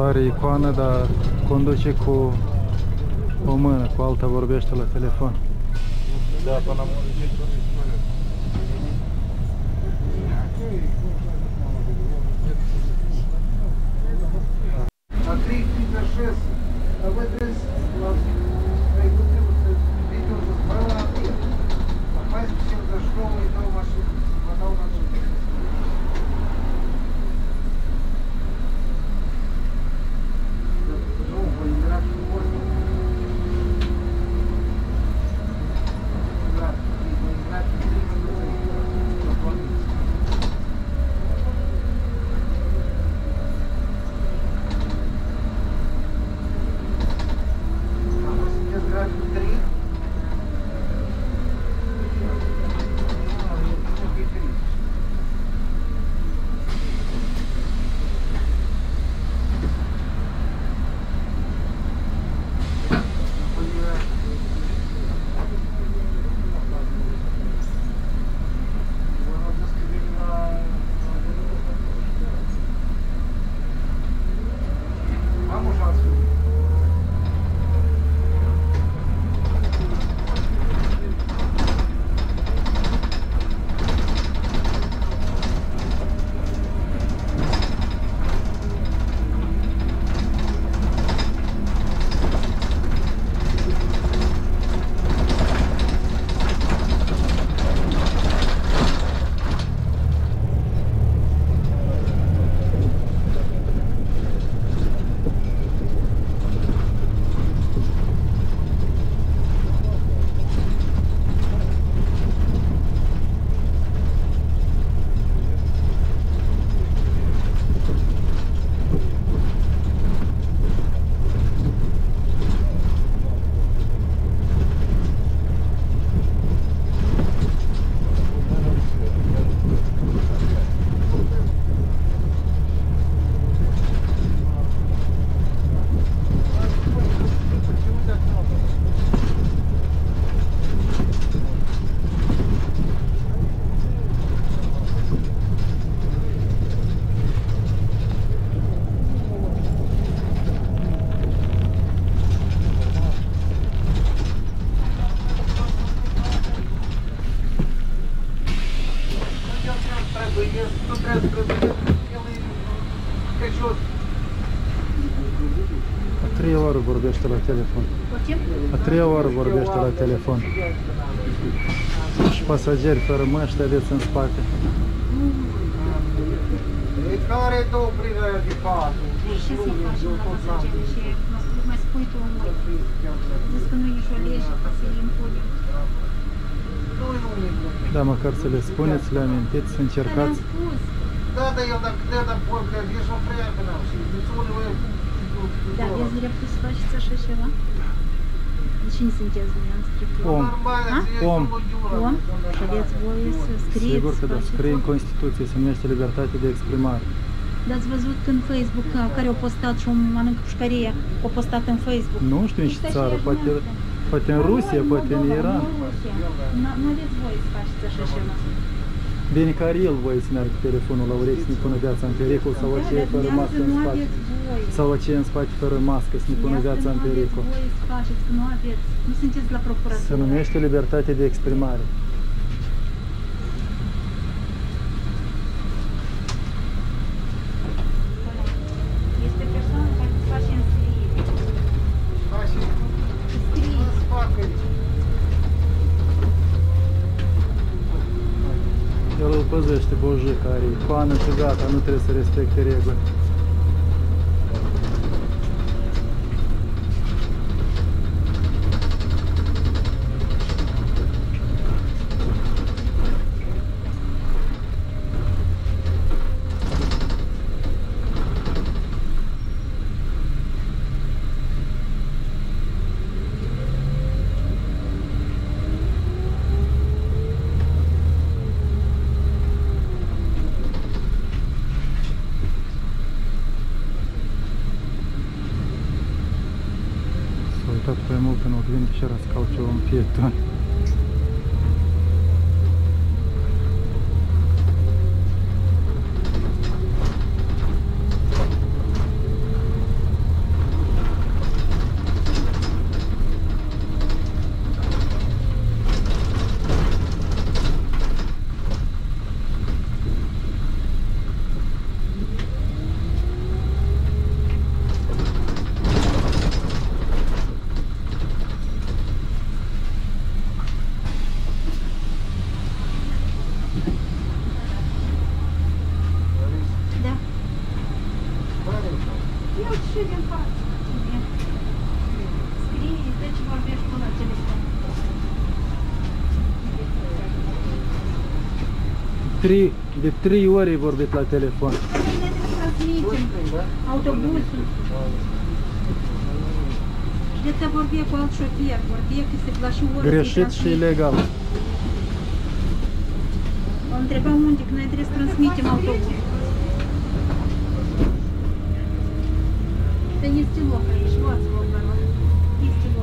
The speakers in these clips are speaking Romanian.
Are icoană, dar conduce cu o mână, cu alta vorbește la telefon. Da, până am А 3,6, а вы trebuie să видео să справа ответ. Попасть всем за школу и до машины. Потом машину. Ну, поиграть в воздух. Поиграть в A treia oară vorbește la telefon. A treia oară vorbește la telefon. Și pasageri fără măști aveți în spate. Care e două oprirea de patru? Și să-i faci la pasageri și mai spui tu în mult. Zici că nu e nici o lege ca să-i impunem. Da, măcar să le spuneți, le amintiți, să încercați. Da, dar eu dacă trebuie porc, eu și-o prietena și nițunul eu... Da, aveți dreptul să faceți așa ceva? Cine sunteți dumneavoastră? Om. Om. Om? Și aveți voie să scrieți? Sigur că da, scrie în Constituție, se numește libertate de exprimare. Dar ați văzut că în Facebook, care au postat și o mănâncă pușcărie, au postat în Facebook? Nu știu în ce țară, poate în Rusia, poate în Iran. Nu aveți voie să faceți așa ceva. Bine că are el voie să meargă cu telefonul la urechi, să ne pună viața în pericol, sau aceea fără mască în spate. Sau aceea în spate fără mască, să ne pună viața în pericol. Nu aveți voie să faceți, că nu aveți. Nu sunteți la procuratură. Se numește libertate de exprimare. Este persoana care îți face înscriere. El îl păzește, bojica, are icoană și gata, nu trebuie să respecte reguli. Uitat prea mult în oglindă și era să caut ceva un pieton. Deci vorbești cu la telefon. De 3 ore vorbit la telefon. Păi ne transmitem autobusul. Și de te vorbea cu alt șofer, vorbea că se la și oră. Greșit și ilegal. Mă întreba unde, că noi trebuie să transmitem autobusul. Dar este loc aici, luați loc la noi. Este loc.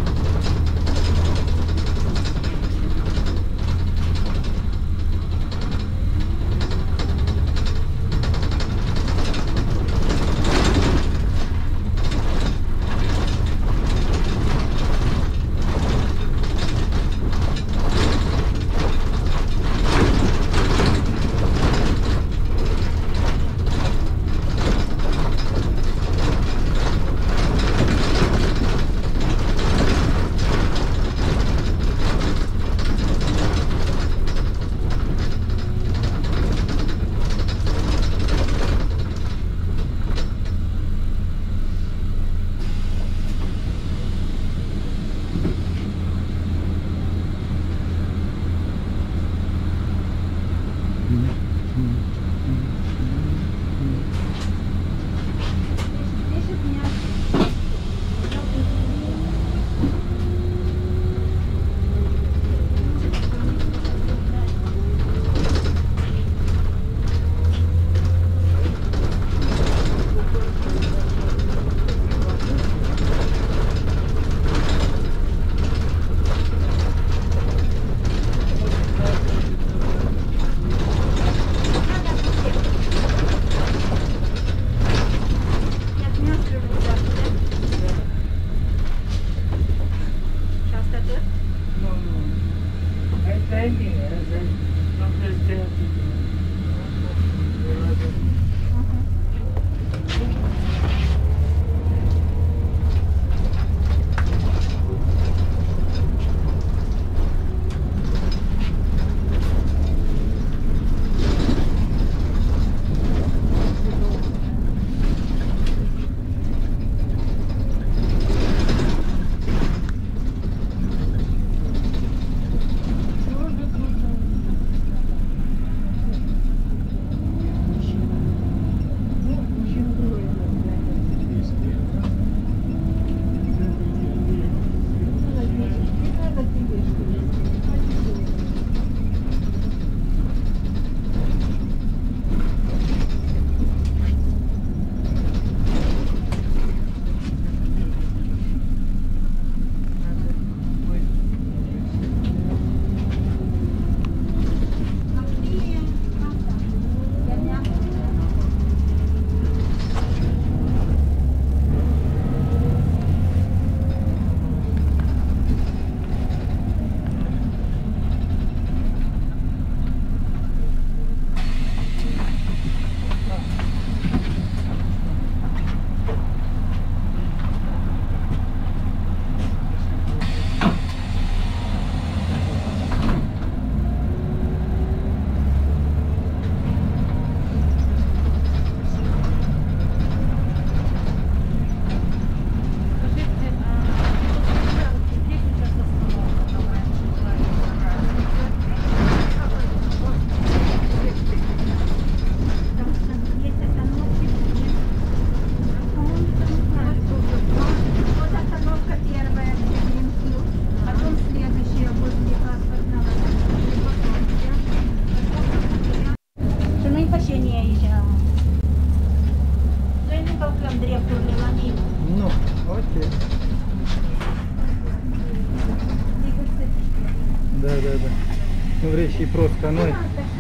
Da, da, da. Nu vrei și prost ca noi.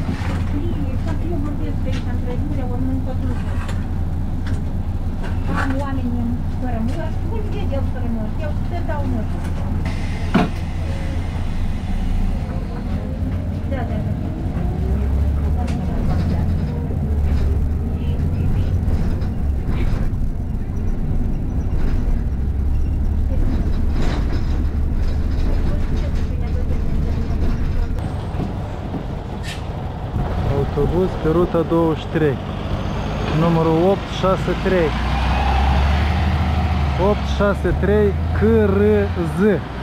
Am oameni fără măști, nu-l vede el fără măști, eu te dau măști. Da, da, da. Autobuz pe ruta 23, numărul 863. 863 CRZ.